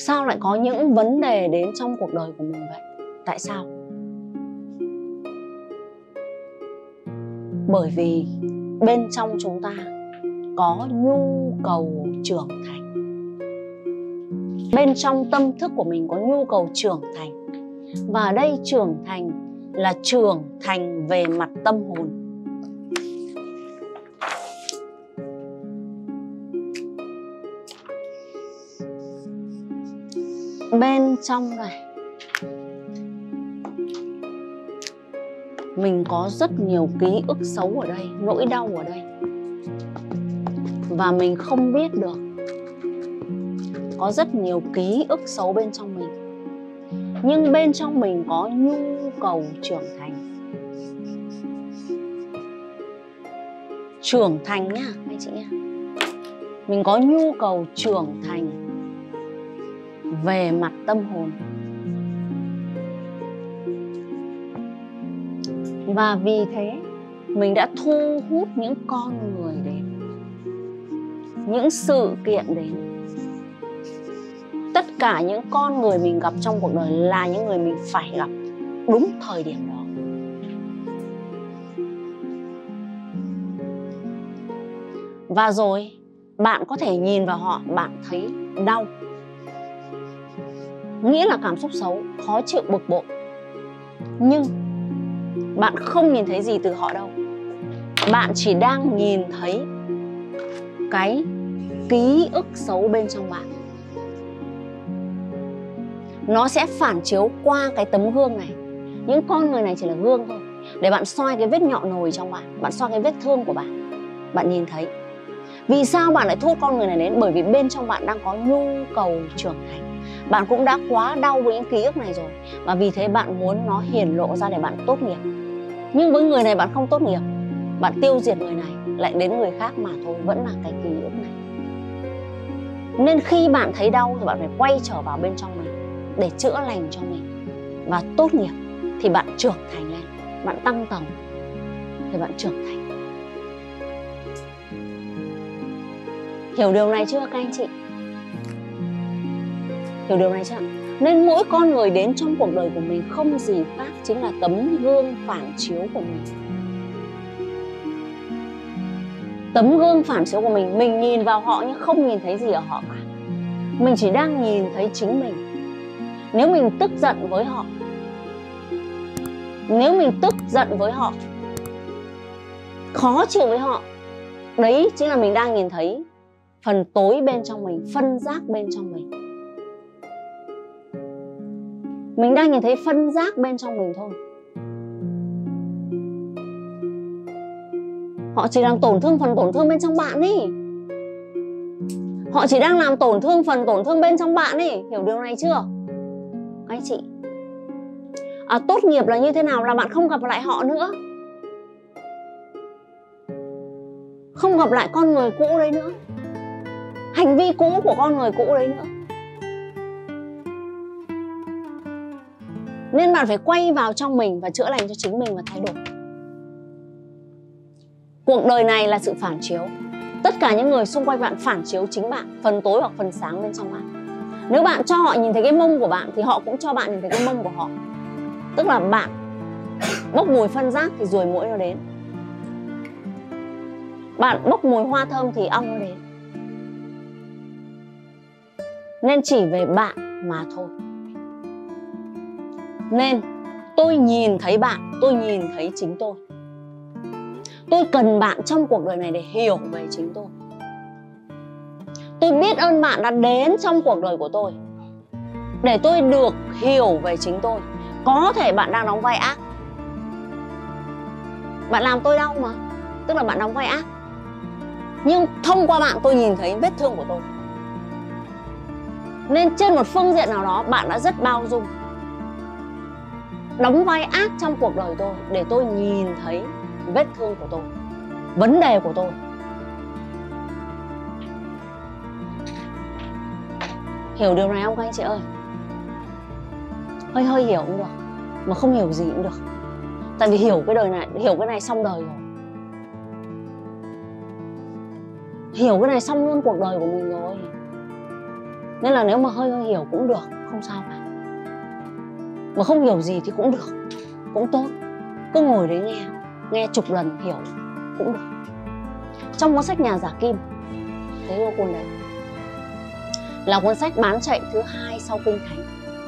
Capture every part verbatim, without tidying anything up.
Sao lại có những vấn đề đến trong cuộc đời của mình vậy? Tại sao? Bởi vì bên trong chúng ta có nhu cầu trưởng thành. Bên trong tâm thức của mình có nhu cầu trưởng thành. Và ở đây trưởng thành là trưởng thành về mặt tâm hồn. Bên trong này mình có rất nhiều ký ức xấu ở đây, nỗi đau ở đây, và mình không biết được. Có rất nhiều ký ức xấu bên trong mình, nhưng bên trong mình có nhu cầu trưởng thành. Trưởng thành nhá anh chị nhá. Mình có nhu cầu trưởng thành về mặt tâm hồn. Và vì thế mình đã thu hút những con người đến, những sự kiện đến. Tất cả những con người mình gặp trong cuộc đời là những người mình phải gặp đúng thời điểm đó. Và rồi bạn có thể nhìn vào họ, bạn thấy đau, nghĩa là cảm xúc xấu, khó chịu, bực bội. Nhưng bạn không nhìn thấy gì từ họ đâu. Bạn chỉ đang nhìn thấy cái ký ức xấu bên trong bạn. Nó sẽ phản chiếu qua cái tấm gương này. Những con người này chỉ là gương thôi, để bạn soi cái vết nhọn nồi trong bạn, bạn soi cái vết thương của bạn. Bạn nhìn thấy. Vì sao bạn lại thu hút con người này đến? Bởi vì bên trong bạn đang có nhu cầu trưởng thành. Bạn cũng đã quá đau với những ký ức này rồi, và vì thế bạn muốn nó hiển lộ ra để bạn tốt nghiệp. Nhưng với người này bạn không tốt nghiệp, bạn tiêu diệt người này, lại đến người khác mà thôi, vẫn là cái ký ức này. Nên khi bạn thấy đau thì bạn phải quay trở vào bên trong mình để chữa lành cho mình và tốt nghiệp, thì bạn trưởng thành lên, bạn tăng tầng thì bạn trưởng thành. Hiểu điều này chưa các anh chị? Hiểu điều này chưa? Nên mỗi con người đến trong cuộc đời của mình không gì khác chính là tấm gương phản chiếu của mình. Tấm gương phản chiếu của mình, mình nhìn vào họ nhưng không nhìn thấy gì ở họ cả. Mình chỉ đang nhìn thấy chính mình. Nếu mình tức giận với họ, Nếu mình tức giận với họ, khó chịu với họ, đấy chính là mình đang nhìn thấy phần tối bên trong mình, phân rác bên trong mình. Mình đang nhìn thấy phân rác bên trong mình thôi. Họ chỉ làm tổn thương phần tổn thương bên trong bạn ý. Họ chỉ đang làm tổn thương phần tổn thương bên trong bạn ý. Hiểu điều này chưa các anh chị? À, tốt nghiệp là như thế nào? Là bạn không gặp lại họ nữa, không gặp lại con người cũ đấy nữa, hành vi cũ của con người cũ đấy nữa. Nên bạn phải quay vào trong mình và chữa lành cho chính mình và thay đổi. Cuộc đời này là sự phản chiếu. Tất cả những người xung quanh bạn phản chiếu chính bạn, phần tối hoặc phần sáng bên trong bạn. Nếu bạn cho họ nhìn thấy cái mông của bạn thì họ cũng cho bạn nhìn thấy cái mông của họ. Tức là bạn bốc mùi phân rác thì ruồi muỗi nó đến. Bạn bốc mùi hoa thơm thì ong nó đến. Nên chỉ về bạn mà thôi. Nên tôi nhìn thấy bạn, tôi nhìn thấy chính tôi. Tôi cần bạn trong cuộc đời này để hiểu về chính tôi. Tôi biết ơn bạn đã đến trong cuộc đời của tôi để tôi được hiểu về chính tôi. Có thể bạn đang đóng vai ác, bạn làm tôi đau mà, tức là bạn đóng vai ác. Nhưng thông qua bạn tôi nhìn thấy vết thương của tôi. Nên trên một phương diện nào đó bạn đã rất bao dung, đóng vai ác trong cuộc đời tôi để tôi nhìn thấy vết thương của tôi, vấn đề của tôi. Hiểu điều này không các anh chị ơi? Hơi hơi hiểu cũng được, mà không hiểu gì cũng được. Tại vì hiểu cái đời này, hiểu cái này xong đời rồi. Hiểu cái này xong luôn cuộc đời của mình rồi. Nên là nếu mà hơi hơi hiểu cũng được, không sao cả. Mà không hiểu gì thì cũng được, cũng tốt. Cứ ngồi đấy nghe, nghe chục lần hiểu cũng được. Trong cuốn sách Nhà giả kim, thấy vô cuốn đấy là cuốn sách bán chạy thứ hai sau Kinh Thánh.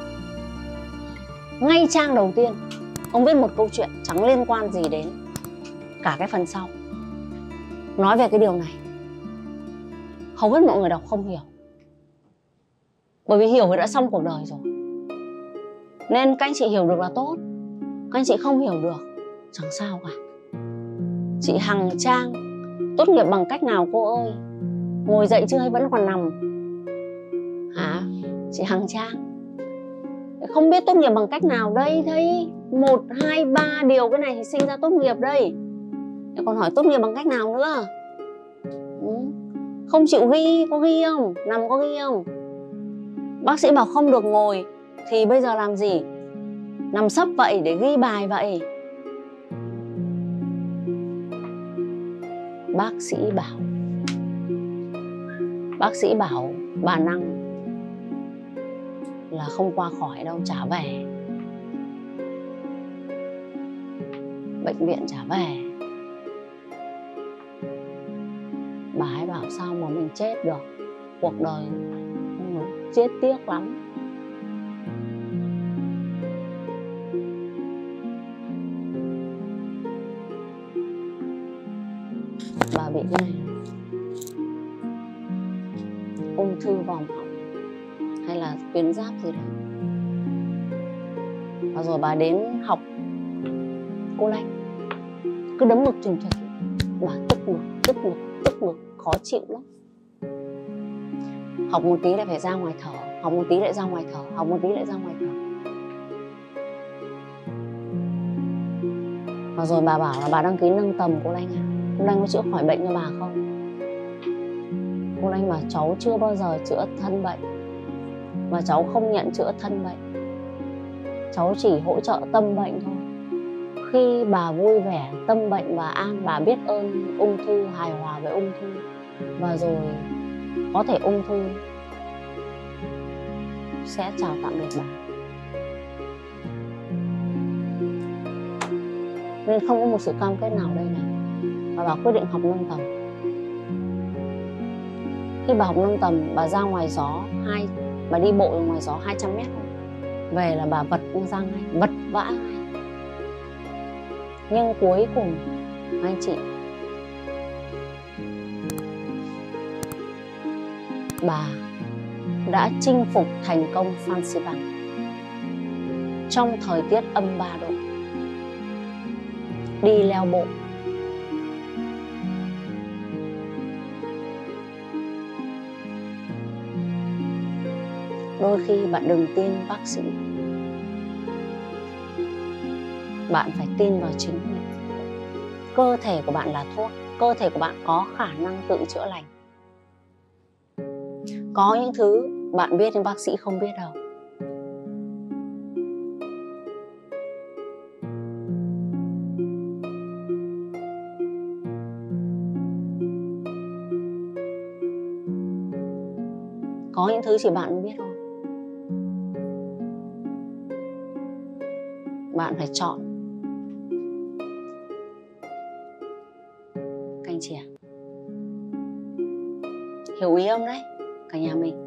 Ngay trang đầu tiên ông viết một câu chuyện chẳng liên quan gì đến cả cái phần sau, nói về cái điều này. Hầu hết mọi người đọc không hiểu, bởi vì hiểu thì đã xong cuộc đời rồi. Nên các anh chị hiểu được là tốt, các anh chị không hiểu được chẳng sao cả. Chị Hằng Trang tốt nghiệp bằng cách nào cô ơi? Ngồi dậy chưa hay vẫn còn nằm? Hả? Chị Hằng Trang không biết tốt nghiệp bằng cách nào đây? Thấy một, hai, ba điều cái này thì sinh ra tốt nghiệp đây. Còn hỏi tốt nghiệp bằng cách nào nữa? Ừ. Không chịu ghi, có ghi không? Nằm có ghi không? Bác sĩ bảo không được ngồi thì bây giờ làm gì? Nằm sấp vậy để ghi bài vậy. Bác sĩ bảo Bác sĩ bảo bà Năng là không qua khỏi đâu, trả về. Bệnh viện trả về. Bà ấy bảo sao mà mình chết được, cuộc đời chết tiếc lắm. Bà bị cái này, ung thư vòm họng hay là tuyến giáp gì đấy. Và rồi bà đến học cô Lanh, cứ đấm ngực trừng trừng. Bà tức ngực, tức ngực, tức ngực, khó chịu lắm. Học một tí lại phải ra ngoài thở, học một tí lại ra ngoài thở, học một tí lại ra ngoài thở. Và rồi bà bảo là bà đăng ký nâng tầm cô Lanh à. Cô Lanh có chữa khỏi bệnh cho bà không? Cô Lanh bảo cháu chưa bao giờ chữa thân bệnh, và cháu không nhận chữa thân bệnh, cháu chỉ hỗ trợ tâm bệnh thôi. Khi bà vui vẻ, tâm bệnh bà an, bà biết ơn ung thư, hài hòa với ung thư, và rồi có thể ung thư sẽ chào tạm biệt bà. Nên không có một sự cam kết nào đây này. Và bà quyết định học nâng tầm. Khi bà học nâng tầm, bà ra ngoài gió hai, bà đi bộ ngoài gió hai trăm mét thôi. Về là bà vật ra ngay, vật vã ngay. Nhưng cuối cùng anh chị, bà đã chinh phục thành công Phan Xipang trong thời tiết âm ba độ, đi leo bộ. Đôi khi bạn đừng tin bác sĩ, bạn phải tin vào chính mình. Cơ thể của bạn là thuốc, cơ thể của bạn có khả năng tự chữa lành. Có những thứ bạn biết nhưng bác sĩ không biết đâu. Có những thứ chỉ bạn mới biết thôi. Bạn phải chọn. Các anh chị ạ, hiểu ý ông đấy, cả nhà mình.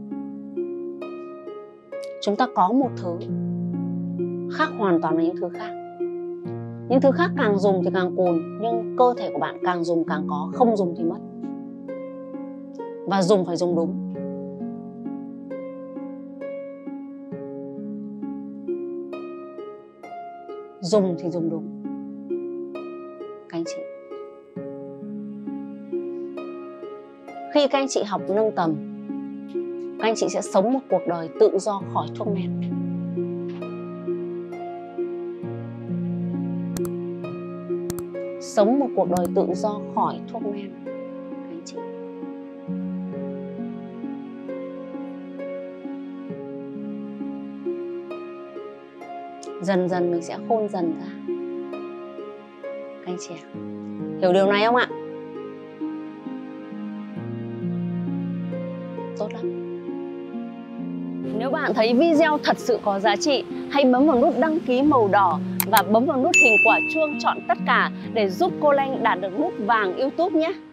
Chúng ta có một thứ khác hoàn toàn với những thứ khác. Những thứ khác càng dùng thì càng cùn, nhưng cơ thể của bạn càng dùng càng có, không dùng thì mất. Và dùng phải dùng đúng. Dùng thì dùng đúng. Các anh chị, khi các anh chị học nâng tầm, các anh chị sẽ sống một cuộc đời tự do khỏi thuốc men. Sống một cuộc đời tự do khỏi thuốc men. Các anh chị, dần dần mình sẽ khôn dần ra. Các anh chị ạ, hiểu điều này không ạ? Tốt lắm. Nếu bạn thấy video thật sự có giá trị, hãy bấm vào nút đăng ký màu đỏ và bấm vào nút hình quả chuông chọn tất cả để giúp cô Lanh đạt được nút vàng YouTube nhé.